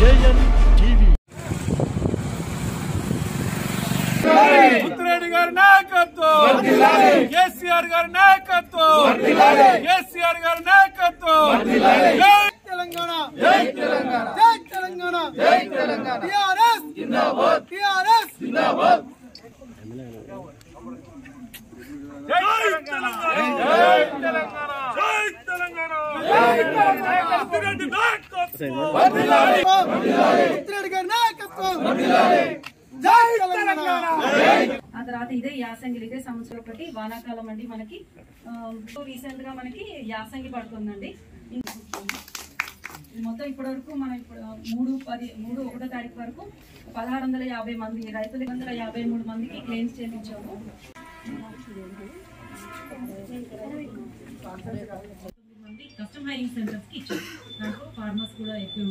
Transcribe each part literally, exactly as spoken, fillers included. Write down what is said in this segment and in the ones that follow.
JN TV Muthireddy గారి నాయకత్వం, కేసీఆర్ గారి నాయకత్వం, కేసీఆర్ గారి నాయకత్వం. జై తెలంగాణ, జై తెలంగాణ, జై తెలంగాణ, జై తెలంగాణ. టిఆర్ఎస్ జిందాబాద్, టిఆర్ఎస్ జిందాబాద్. జై తెలంగాణ, జై తెలంగాణ, జై తెలంగాణ, జై తెలంగాణ. ముత్తిరెడ్డి నాయకత్వం వర్ధిల్లాలి, ముత్తిరెడ్డి గారి నాయకత్వం వర్ధిల్లాలి. జై తెలంగాణ. ఆ తర్వాత ఇదే యాసంగి ఇదే సంవత్సరం ఒకటి వానాకాలం అండి. మనకి రీసెంట్ గా మనకి యాసంగి పడుతుందండి. మొత్తం ఇప్పటి వరకు మనం ఇప్పుడు మూడు పది మూడు ఒకటో తారీఖు వరకు పదహారు వందల యాభై మంది రైతులు వందల యాభై మూడు మందికి క్లెయిమ్స్ చెల్లించాము. మంది కస్టమ్ హైరింగ్ సెంటర్స్ కి ఇచ్చాము. దాంట్లో ఫార్మర్స్ కూడా ఎక్కువ.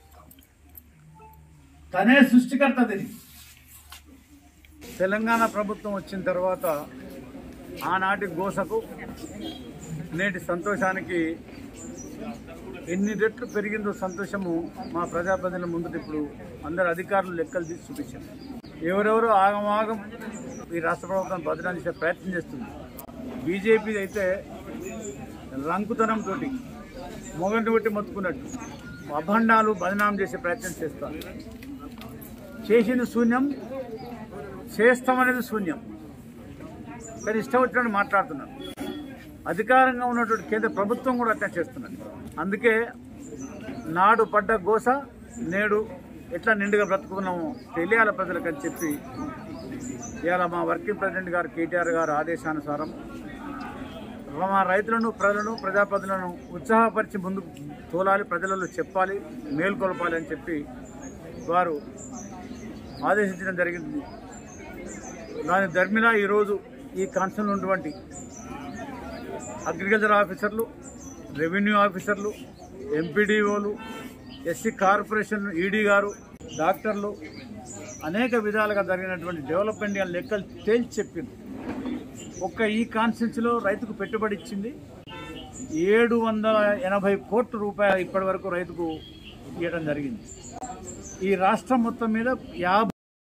తనే సృష్టికర్త. దీనికి తెలంగాణ ప్రభుత్వం వచ్చిన తర్వాత ఆనాటి గోసకు నేటి సంతోషానికి ఎన్ని రెట్లు పెరిగిందో సంతోషము మా ప్రజాప్రతినిధుల ముందు ఇప్పుడు అందరు అధికారులు లెక్కలు తీసి చూపించారు. ఎవరెవరో ఆగమాగం ఈ రాష్ట్ర ప్రభుత్వం బదనాలు చేసే ప్రయత్నం చేస్తుంది. బీజేపీ అయితే రంకుతనంతో మొగంటి కొట్టి మొత్తుకున్నట్టు అభండాలు బదనాం చేసే ప్రయత్నం చేస్తారు. చేసింది శూన్యం, చేస్తామనేది శూన్యం. కానీ ఇష్టం వచ్చినట్టు మాట్లాడుతున్నారు. అధికారంగా ఉన్నటువంటి కేంద్ర ప్రభుత్వం కూడా అట్లా చేస్తున్నది. అందుకే నాడు పడ్డ గోస నేడు ఎట్లా నిండుగా బ్రతుకుతున్నామో తెలియాల ప్రజలకు అని చెప్పి ఇవాళ మా వర్కింగ్ ప్రెసిడెంట్ గారు కేటీఆర్ గారు ఆదేశానుసారం మా రైతులను, ప్రజలను, ప్రజాప్రతినిధులను ఉత్సాహపరిచి ముందుకు తోలాలి, ప్రజలలో చెప్పాలి, మేల్కొల్పాలి అని చెప్పి వారు ఆదేశించడం జరిగింది. దాని ధర్మిలా ఈరోజు ఈ కాన్స్టిట్యూన్సీలో ఉన్నటువంటి అగ్రికల్చర్ ఆఫీసర్లు, రెవెన్యూ ఆఫీసర్లు, ఎంపీడీఓలు, ఎస్సీ కార్పొరేషన్ ఈడీ గారు, డాక్టర్లు అనేక విధాలుగా జరిగినటువంటి డెవలప్మెంట్ లెక్కలు తేల్చి చెప్పింది. ఒక్క ఈ కాన్స్టిట్యూన్సీలో రైతుకు పెట్టుబడి ఇచ్చింది ఏడు వందల ఎనభై కోట్ల రూపాయలు ఇప్పటి వరకు రైతుకు ఇవ్వడం జరిగింది. ఈ రాష్ట్రం మొత్తం మీద యాభై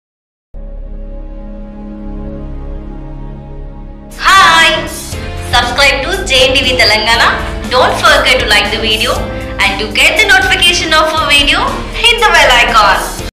Subscribe to J N T V Telangana. Don't forget to like the video and to get the notification of a video,